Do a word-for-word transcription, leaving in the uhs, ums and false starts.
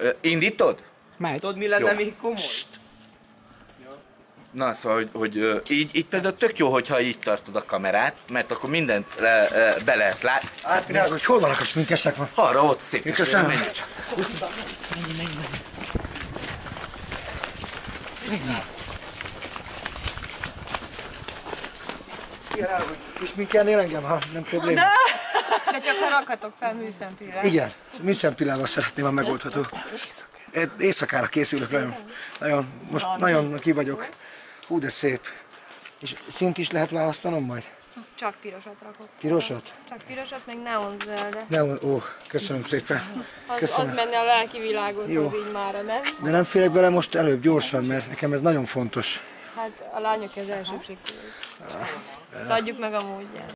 Indítod? Megy. Tudod, mi lenne még komoly? Na, szóval, hogy, hogy így, így például tök jó, hogyha így tartod a kamerát, mert akkor mindent e, e, be lehet látni. Hát mi hogy hol vannak a sminkesek? Van? Arra ott szép. Köszönöm. Menj csak. Menj, menj, menj. Igen, hogy kisminkelnél engem, ha nem probléma. De csak ha rakhatok fel műszempillát. Igen, műszempillával szeretném, ha megoldható. Éjszakára készülök, nagyon, nagyon, most nagyon ki vagyok. Hú, de szép. És szint is lehet választanom majd? Csak pirosat rakok. Pirosat? Csak pirosat, meg neonzöldet. Neon, ó, köszönöm szépen. Az, Köszönöm. az menne a lelki világot, Jó. hogy így mára, nem? De nem félek bele most előbb, gyorsan, mert nekem ez nagyon fontos. Hát a lányok az elsőbség. Adjuk meg a módját.